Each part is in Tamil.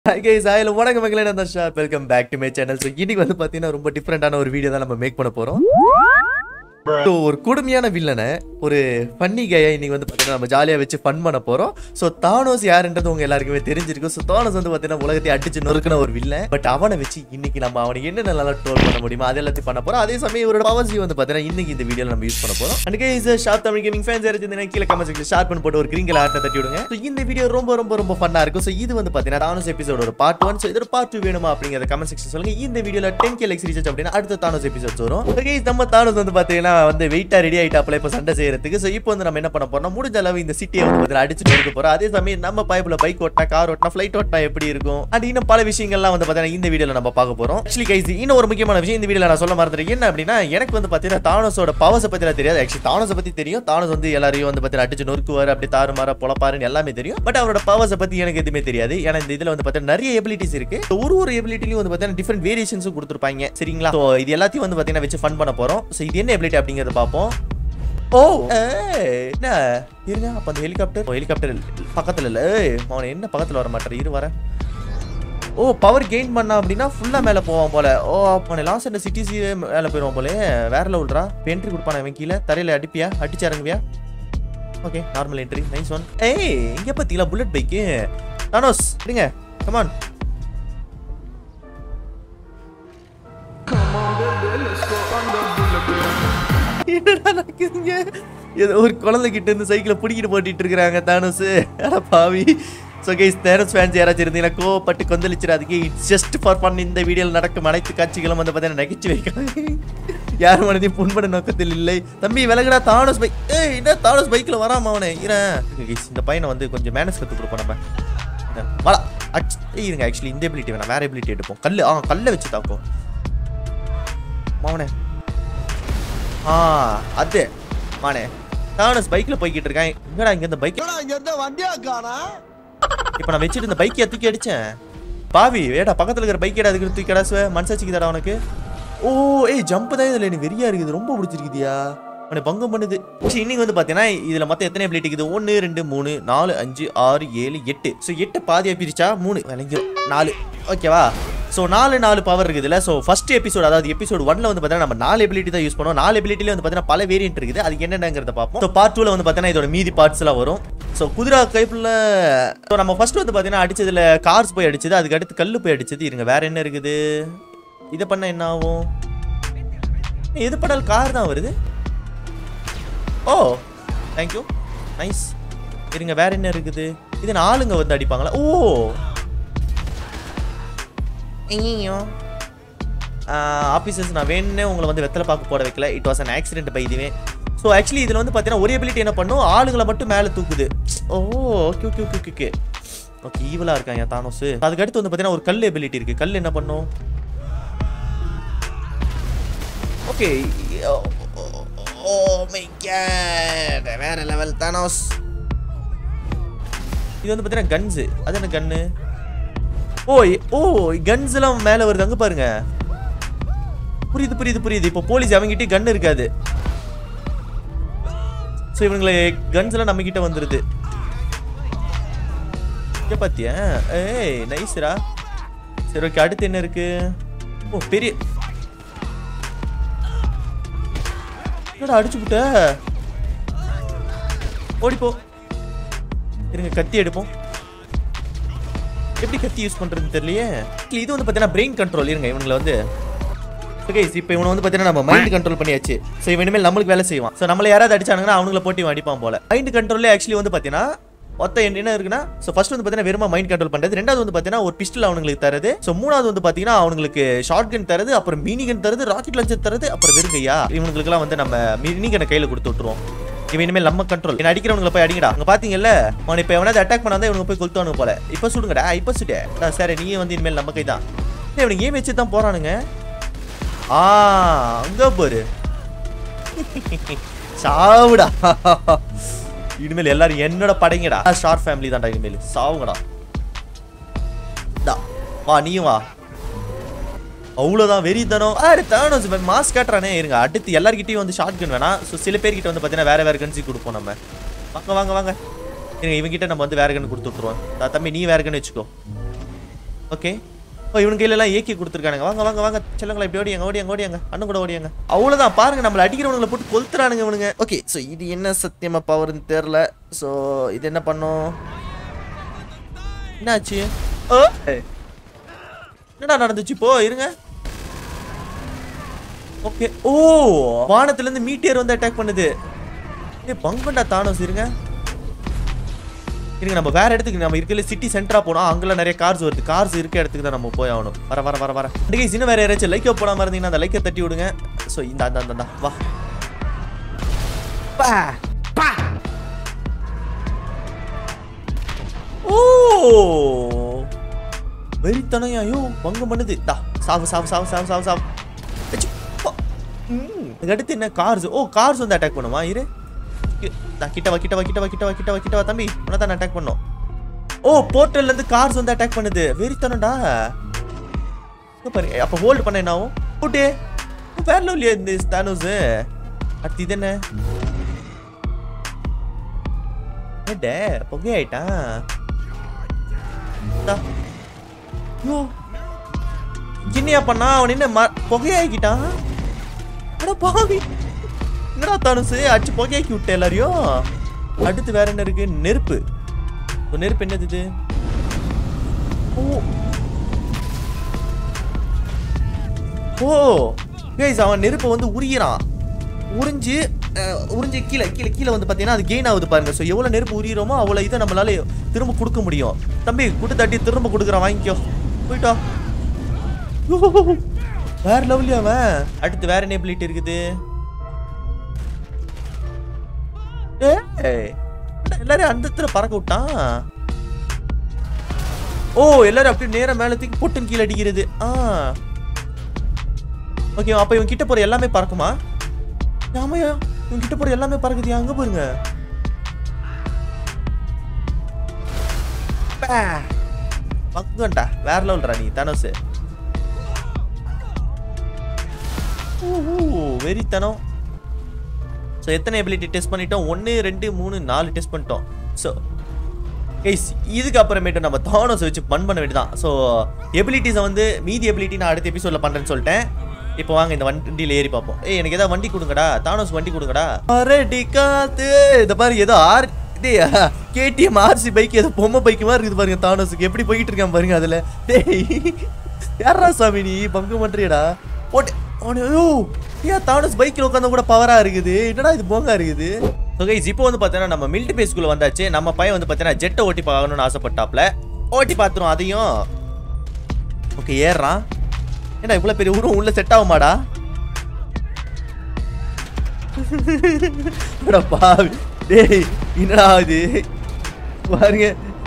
Hi guys, வணக்கம் மக்களே, நான் தான் Sharp. Welcome back to my channel. So இன்னைக்கு வந்து பார்த்தீங்கன்னா ரொம்ப டிஃப்ரெண்டான ஒரு வீடியோ தான் நம்ம மேக் பண்ண போகிறோம். ஸோ ஒரு கொடுமையான வில்லனை ஒரு ஃபன்னி கையை இன்னைக்கு வந்து பார்த்தீங்கன்னா நம்ம ஜாலியாக வச்சு ஃபன் பண்ண போகிறோம். ஸோ தானோஸ் யாருன்றது உங்க எல்லாருக்குமே தெரிஞ்சிருக்கும். ஸோ தானோஸ் வந்து பார்த்தீங்கன்னா உலகத்தை அடிச்சு நொறுக்கின ஒரு வில்லன். பட் அவனை வச்சு இன்னைக்கு நம்ம அவனை என்ன நல்லா ட்ரோல் பண்ண முடியுமா அது எல்லாத்தையும் பண்ண போகிறோம். அதே சமயம் இவரோட பவர்ஸ் வந்து பார்த்தீங்கன்னா இன்னைக்கு இந்த வீடியோவில் நம்ம யூஸ் பண்ண போகிறோம். And guys, Sharp Tamil gaming fans யாராச்சும் கீழே கமெண்ட் செக்ஷன் ஷார்ப் பண்ணி போட்டு ஒரு கிரீன் கலர் ஆர்ட்டை தட்டி விடுங்க. ஸோ இந்த வீடியோ ரொம்ப ரொம்ப ரொம்ப ஃபன்னாக இருக்கும். ஸோ இது வந்து பார்த்தீங்கன்னா தானோஸ் எபிசோட ஒரு பார்ட் 1. ஸோ இதோட பார்ட் 2 வேணுமா அப்படிங்கிற கமெண்ட் செக்ஷன் சொல்லுங்க. இந்த வீடியோவில் 10K லைக்ஸ் ரீச் அப்படின்னா அடுத்த தானோஸ் எபிசோட்ஸ் வரும். கைஸ், நம்ம தானோஸ் வந்து பார்த்தீங்கன்னா வந்து வெயிட்டாக ரெடி ஆயிட்டாப்ல இப்போ சண்டை செய்யறதுக்கு. ஸோ இப்போ வந்து நம்ம என்ன பண்ண போறோம், முடிஞ்ச அளவு இந்த சிட்டியை வந்து பார்த்தீங்கன்னா அடிச்சுட்டு இருக்க போறோம். அதே சமயம் நம்ம பைப்ல பைக் ஓட்டினா, கார் ஓட்டினா, ஃபிளைட் ஓட்டினா எப்படி இருக்கும் அது இன்னும் பல விஷயங்கள்லாம் வந்து பார்த்தீங்கன்னா இந்த வீடியோல நம்ம பார்க்க போறோம். ஆக்சுவலி கைஸ், இன்னும் ஒரு முக்கியமான விஷயம் இந்த வீடியோல நான் சொல்ல மறந்துட்டேன். என்ன அப்படின்னா, எனக்கு வந்து பார்த்தீங்கன்னா தானோஸோட பவர்ஸை பத்தி தெரியாது. ஆக்சுவலி தானோஸை பத்தி தெரியும். தானோஸ் வந்து எல்லாரையும் வந்து பார்த்தீங்கன்னா அடிச்சு நொறுக்குவார், அப்படி தாறுமாற பொழப்பாருன்னு எல்லாமே தெரியும். பட் அவரோட பவர்ஸை பத்தி எனக்கு எதுவுமே தெரியாது. ஏன்னா இந்த இதுல வந்து பார்த்தீங்கன்னா நிறைய எபிலிட்டிஸ் இருக்கு. ஒரு எபிலிட்டிலையும் வந்து பார்த்தீங்கன்னா டிஃபரெண்ட் வேரியேஷன்ஸும் கொடுத்துருப்பாங்க. சரிங்களா? ஸோ இது எல்லாத்தையும் வந்து பார்த்தீங்கன்னா வச்சு ஃபன் பண்ண போறோம். ஸோ இது என்ன எபிலிட்டி அப்படிங்கிறத பார்ப்போம். ஓ என்ன இருங்க, அப்ப அந்த ஹெலிகாப்டர் பக்கத்துல இல்ல. அவன் என்ன பக்கத்துல வர மாட்டார், இரு வரேன். ஓ, பவர் கெயின் பண்ணா அப்படின்னா ஃபுல்லா மேல போவான் போல. ஓ, அவனை லாஸ்ட் அந்த சிட்டிஸ் மேல போயிடுவான் போல. வேற லெவல்ரா. என்ட்ரி கொடுப்பான அவன் கீழே தரையில அடிப்பியா, அடிச்சு இறங்குவியா? Okay, normal entry, nice one. ஏய், இங்க பாத்தீங்களா புல்லட் பைக்கு? தானோஸ் எடுங்க, கம் ஆன். ஏதோ ஒரு குழந்தை கிட்ட இருந்து சைக்கிளை பிடிக்கிட்டு போட்டிட்டு இருக்காங்க தானோஸ். பாவி. ஸோ கைஸ், தானோஸ் ஃபேன்ஸ் யாராச்சும் இருந்தீங்கன்னா கோவப்பட்டு கொந்தளிச்சிடாதீங்க. It's just for fun. இந்த வீடியோவில் நடக்கும் அனைத்து காட்சிகளும் வந்து பார்த்தீங்கன்னா நகைச்சு வைக்காங்க. யார் மனதையும் புண்பட நோக்கத்தில் இல்லை. தம்பி விலகுடா, தானோஸ் பைக். ஏய், என்ன தானோஸ் பைக்கில் வராம அவனே இரேன். இந்த பையனை வந்து கொஞ்சம் மேனஸ் கற்றுக் கொடுப்போம் நம்ம. வா இருங்க. ஆக்சுவலி இந்த எபிலிட்டி வேணாம், வேற எபிலிட்டி எடுப்போம். கல்லை வச்சு தாக்கும் மாவனே. அது மானே, தானோஸ் பைக்ல போய்கிட்டு இருக்கேன். எங்கடா இங்க இந்த பைக்? இப்ப நான் வச்சுட்டு இந்த பைக்கை தூக்கி அடிச்சேன். பாவி வேடா, பக்கத்துல இருக்கிற பைக் ஏடா அதுக்கு தூக்கி அடாசுவ மனசாச்சிக்கு தடா உனக்கு. ஓ ஏய், ஜம்ப் தான் இதுல எனக்கு வெறியா இருக்குது, ரொம்ப பிடிச்சிருக்குதியா, உனக்கு பங்கம் பண்ணுது. இன்னைக்கு வந்து பாத்தீங்கன்னா இதுல மொத்தம் எத்தனை எபிலிட்டி இருக்குது? 1 2 3 4 5 6 7 8. ஸோ 8 பாதியா பிரிச்சா 3 விளங்கிடும், 4. ஓகேவா? ஸோ 4 பவர் இருக்குதுல்ல. ஸோ ஃபர்ஸ்ட் எபிசோட், அதாவது எபிசோட் 1ல வந்து பார்த்தீங்கன்னா நம்ம 4 எபிலிட்டி தான் யூஸ் பண்ணுவோம். 4 எபிலிட்டில வந்து பார்த்தீங்கன்னா பல வேரியன்ட் இருக்குது. அது என்னென்னங்கிறத பார்ப்போம். ஸோ பார்ட் 2ல வந்து பார்த்தீங்கன்னா இதோட மீதி பார்ட்ஸ் எல்லாம் வரும். ஸோ குதிரை கைப்புல ஸோ நம்ம ஃபர்ஸ்ட் வந்து பார்த்தீங்கன்னா அடிச்சதுல கார்ஸ் போய் அடிச்சது, அதுக்கு அடுத்து கல்லு போய் அடிச்சது. இருங்க, வேற என்ன இருக்குது? இதை பண்ண என்ன ஆகும்? எது படால் கார் தான் வருது. Oh thank you, nice. இருங்க, வேற என்ன இருக்குது? இது ஆளுங்க வந்து அடிப்பாங்களா? ஓ ஆஃபீஸர்ஸ், நான் வேணுன்னே உங்களை வந்து வெத்தலை பாக்கு போட வைக்கல. It was an accident by இதுவே. ஸோ ஆக்சுவலி இதில் வந்து பார்த்தீங்கன்னா ஒரு எபிலிட்டி என்ன பண்ணும், ஆளுங்களை மட்டும் மேலே தூக்குது. Oh okay okay okay okay okay, ஈவலாக இருக்காங்க தானோஸ். அதுக்கு அடுத்து வந்து பார்த்தீங்கன்னா ஒரு கல் எபிலிட்டி இருக்கு. கல் என்ன பண்ணும்? ஓகே, ஓ மை காட், வேற லெவல் தானோஸ். இது வந்து பார்த்தீங்கன்னா கன்ஸு. அது என்ன கன்னு? ஓ கன்ஸ் எல்லாம் மேல வருது, அங்க பாருங்க. புரியுது. இப்போ போலீஸ் அவங்கிட்டே கன் இருக்காது. சோ இவங்களே கன்ஸ் எல்லாம் நம்ம கிட்ட வந்துருது. இங்க பாத்தியா? ஏய் நைஸ்ரா. சரி ஓகே, அடுத்து என்ன இருக்கு? ஓ பெரிய என்னடா அடிச்சு விட்ட? ஓடிப்போ. இருங்க, கத்தி எடுப்போம். எப்படி கத்தி யூஸ் பண்றதுன்னு தெரியலையே. இது வந்து பார்த்தீங்கன்னா பிரெயின் கண்ட்ரோல். இருங்க, இவங்களை வந்து இப்போ இவனை வந்து பார்த்தீங்கன்னா நம்ம மைண்ட் கண்ட்ரோல் பண்ணியாச்சு. ஸோ இவன் இனிமேல் நம்மளுக்கு வேலை செய்வான். ஸோ நம்மள யாராவது அடிச்சானுங்கன்னா அவங்களை போட்டி அடிப்பான் போல. மைண்ட் கண்ட்ரோல்ல ஆக்சுவலி வந்து பார்த்தீங்கன்னா மொத்தம் என்ன இருக்குன்னா, ஸோ ஃபர்ஸ்ட் வந்து பார்த்தீங்கன்னா வெறும் மைண்ட் கண்ட்ரோல் பண்ணுறது, ரெண்டாவது வந்து பார்த்தீங்கன்னா ஒரு பிஸ்டல் அவங்களுக்கு தருது, ஸோ மூணாவது வந்து பார்த்தீங்கன்னா அவங்களுக்கு ஷார்ட் கன் தருது, அப்புறம் மினி கன் தருது, ராக்கெட் லான்ச்சர் தருது, அப்புறம் வெறுங்கையா இவங்களுக்குலாம் வந்து நம்ம மினி கனை கையில் கொடுத்து விட்டுருவோம். இவன் இனிமேல் நம்ம கண்ட்ரோல். என்ன அடிக்கிறவங்களை போய் அடிங்கடா. அங்க பாத்தீங்கல்ல, அவன் இப்போ எவனாவது அட்டாக் பண்ணாதான் இவனுக்கு போய் கொளுத்தானு போல. இப்போ சுடுங்கடா, இப்போ சுட்டே சார். நீ வந்து இனிமேல் நம்ம கை தான். இவனுக்கு ஏன் வச்சு தான் போறானுங்க. அங்க போரு சாவுடா. இனிமேல் எல்லாரும் என்னோட படைங்கடா. ஷார்ப் ஃபேமிலி தான்டா இனிமேல். சாவுங்கடா. வா நீயும் வா. அவ்வளோதான் வெறித்தனம். தானோஸ் மாஸ்க் காட்டுறானே. இருங்க, அடுத்து எல்லார்கிட்டையும் வந்து ஷார்ட் கன் வேணாம். ஸோ சில பேர்கிட்ட வந்து பார்த்தீங்கன்னா வேற கன்ஸி கொடுப்போம் நம்ம. வாங்க இவங்கிட்ட நம்ம வந்து வேற கன் கொடுத்து விட்டுருவோம். தம்பி நீ வேற கன் வச்சுக்கோ. ஓகே. ஓ இவன் கையிலலாம் ஏக்கி கொடுத்துருக்கானுங்க. வாங்க வாங்க வாங்க செல்லங்களா, இப்படி ஓடியாங்க. அண்ணன் கூட ஓடியாங்க. அவ்வளோதான் பாருங்க, நம்மளை அடிக்கிறவங்களை போட்டு கொளுத்துறானுங்க இவனுங்க. ஓகே, ஸோ இது என்ன சத்தியமாக பவர்னு தெரில. ஸோ இது என்ன பண்ணும்? என்னாச்சு? என்னடா நடந்துச்சு இப்போ? இருங்க. ஓகே. ஓ வானத்துலேருந்து மீட்டியர் வந்து அட்டாக் பண்ணுது. பங்கண்டா தானோஸ். இருங்க நம்ம வேற இடத்துக்கு, நம்ம இருக்கிற சிட்டி சென்டரா போனோம். அங்கெல்லாம் நிறைய கார்ஸ் வருது. கார்ஸ் இருக்க இடத்துக்கு தான் நம்ம போய் ஆகணும். வர இன்னும் வேற யாராச்சும் லைக்கை போடாம இருந்தீங்கன்னா அந்த லைக்கை தட்டி விடுங்க. ஸோ இந்த வா. ஓ வெறித்தனம். ஐயோ பங்கம் பண்ணுது. சாவு. அடுத்து என்ன? கார்ஸ். ஓ கார்ஸ் வந்து அட்டாக் பண்ணுமா? இரு கிட்ட வா தம்பி, உனதான் அட்டாக் பண்ணோம். ஓ போர்ட்டல்ல இருந்து கார்ஸ் வந்து அட்டாக் பண்ணுது. வெறித்தனம்டா. பாரு அப்ப ஹோல்ட் பண்ண என்ன ஆகும்? போட்டே வேற லெவல்ல இந்த தானோஸ். அடுத்து இது என்ன? ஏடே பொகை ஆயிட்டான். யோ கிண்ணியா பண்ணா அவன் என்ன புகையாக்கிட்டான்? அட பாவி, என்னடா தானோஸ் அடிச்சு புகையாக்கி விட்ட எல்லாரையும். அடுத்து வேற என்ன இருக்கு? நெருப்பு. நெருப்பு என்னது இது? ஓ கைஸ், அவன் நெருப்பை வந்து உரியிறான். உறிஞ்சு கீழே வந்து பார்த்தீங்கன்னா அது கெயின் ஆகுது பாருங்க. ஸோ எவ்வளோ நெருப்பு உரியிறோமோ அவ்வளோ இதை நம்மளால திரும்ப கொடுக்க முடியும். தம்பி குட்டு தட்டி திரும்ப கொடுக்குறான், வாங்கிக்கோ. போயிட்டா. வேற லெவல்லையா அவன். அடுத்து வேற என்ன எபிலிட்டி இருக்குது? எல்லாரும் அந்த இடத்துல பறக்க விட்டான். ஓ எல்லாரும் அப்படியே நேரம் மேல தூக்கி பொட்டுன்னு கீழே அடிக்கிறது. ஓகே, அப்ப இவன் கிட்ட போற எல்லாமே பறக்குமா? ஆமாயா, இவன் கிட்ட போற எல்லாமே பறக்குது. அங்க பாருங்க. பங்கண்டா வேற லெவல்ரா நீ தானோஸ். வெறித்தனம். ஸோ எத்தனை எபிலிட்டி டெஸ்ட் பண்ணிட்டோம்? 1 2 3 4 டெஸ்ட் பண்ணிட்டோம். ஸோ கைஸ் இதுக்கு அப்புறமேட்டு நம்ம தானோஸ் வச்சு பண்ண வேண்டியதான். ஸோ எபிலிட்டிஸை வந்து மீதி எபிலிட்டி நான் அடுத்த எபிசோடில் பண்ணுறேன்னு சொல்லிட்டேன். இப்போ வாங்க இந்த வண்டியில் ஏறி பார்ப்போம். எனக்கு ஏதாவது வண்டி கொடுங்கடா, தானோஸ் வண்டி கொடுங்கடா. அரடி காத்து. இந்த மாதிரி ஏதோ KTM RC பைக் ஏதோ பொம்மை பைக்கு மாதிரி இருக்குது பாருங்க. தானோஸுக்கு எப்படி போயிட்டு இருக்கான் பாருங்க. அதில் டேய் யாரா சாமி நீ பங்கு பண்ணுறியடா? போட்டு ஏன் தானோஸ் பைக்கில் உட்காந்து கூட பவராக இருக்குது. என்னடா இது போங்கா இருக்குது. ஸோ கைஸ் இப்போ வந்து பார்த்தீங்கன்னா நம்ம மிலிட்டரி பேஸ்குள்ளே வந்தாச்சு. நம்ம பையன் வந்து பார்த்தீங்கன்னா ஜெட்டை ஓட்டி பார்க்கணும்னு ஆசைப்பட்டாப்ல. ஓட்டி பார்த்துரும் அதையும். ஓகே ஏறுறான். ஏன்னா இவ்வளோ பெரிய உருவம் உள்ள செட் ஆகுமாடா? பாவி டேய் என்னடா இது பாருங்க.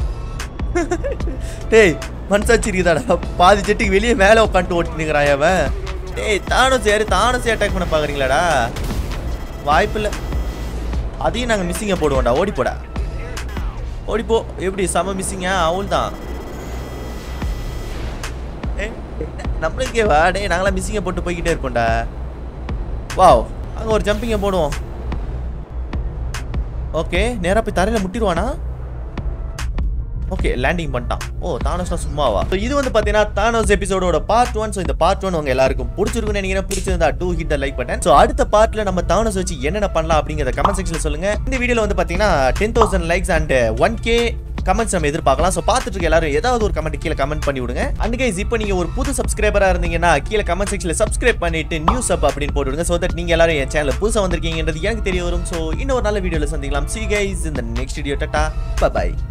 டேய் மனசாச்சு இருக்குதாடா? பாதி ஜெட்டுக்கு வெளியே மேலே உட்காந்துட்டு ஓட்டினுங்கிறான் அவன். டேய் தானோஸ் யாரு? தானோஸ் அட்டாக் பண்ண பார்க்குறீங்களாடா? வாய்ப்பில்லை. அதையும் நாங்கள் மிஸ்ஸிங்கை போடுவோம்டா. ஓடிப்போடா, ஓடிப்போ. எப்படி செம மிஸ்ஸிங்கா? அவள் தான் நம்மளுக்கே வா. டே நாங்களாம் மிஸ்ஸிங்கை போட்டு போய்கிட்டே இருப்போம்டா. வாவ், அங்கே ஒரு ஜம்பிங்கை போடுவோம். ஓகே நேராக போய் தரையில் முட்டிடுவானா? ஓகே லேண்டிங் பண்ணிட்டான். ஓ தானோஸ்னா சும்மாவா? ஸோ இது வந்து பார்த்தீங்கன்னா தானோஸ் எபிசோடோட பார்ட் 1. ஸோ இந்த பார்ட் 1 உங்க எல்லாருக்கும் பிடிச்சிருக்குன்னு நினைக்கிறேன். பிடிச்சிருந்தா hit the like button. So அடுத்த பார்ட்ல நம்ம தானோஸ் வச்சு என்னென்ன பண்ணலாம் அப்படிங்கிறத கமெண்ட் செக்ஷனில் சொல்லுங்க. இந்த வீடியோவில் வந்து பார்த்தீங்கன்னா 10,000 likes அண்ட் 1K கமெண்ட்ஸ் நம்ம எதிர்பார்க்கலாம். ஸோ பார்த்துட்டு இருக்க எல்லாரும் ஏதாவது ஒரு கமெண்ட் கீழே கமெண்ட் பண்ணி விடுங்க. அண்ட் கைஸ் இப்போ நீங்கள் ஒரு புது சப்ஸ்கிரைபராக இருந்தீங்கன்னா கீழே கமெண்ட் செக்ஷனில் சப்ஸ்கிரைப் பண்ணிட்டு நியூ சப் அப்படின்னு போட்டுவிடுங்க. ஸோ தட் நீங்கள் எல்லாரும் என் சேனலில் புதுசாக வந்திருக்கீங்கன்றது எனக்கு தெரிய வரும். ஸோ இன்னொரு நல்ல வீடியோவில் சந்திக்கலாம். See you guys in the next video. Tata, bye bye.